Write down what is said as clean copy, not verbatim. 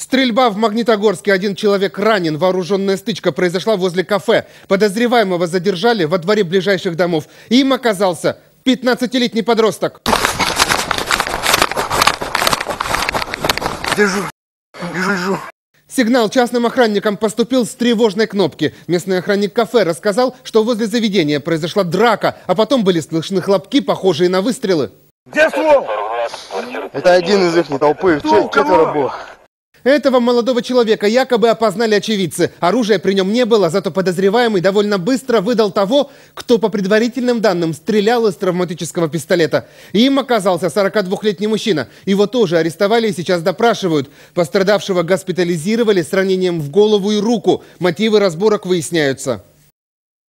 Стрельба в Магнитогорске. Один человек ранен. Вооруженная стычка произошла возле кафе. Подозреваемого задержали во дворе ближайших домов. Им оказался 15-летний подросток. Держу. Сигнал частным охранникам поступил с тревожной кнопки. Местный охранник кафе рассказал, что возле заведения произошла драка, а потом были слышны хлопки, похожие на выстрелы. Где ствол? Это один из их толпы. Четверо было. Этого молодого человека якобы опознали очевидцы. Оружия при нем не было, зато подозреваемый довольно быстро выдал того, кто, по предварительным данным, стрелял из травматического пистолета. Им оказался 42-летний мужчина. Его тоже арестовали и сейчас допрашивают. Пострадавшего госпитализировали с ранением в голову и руку. Мотивы разборок выясняются.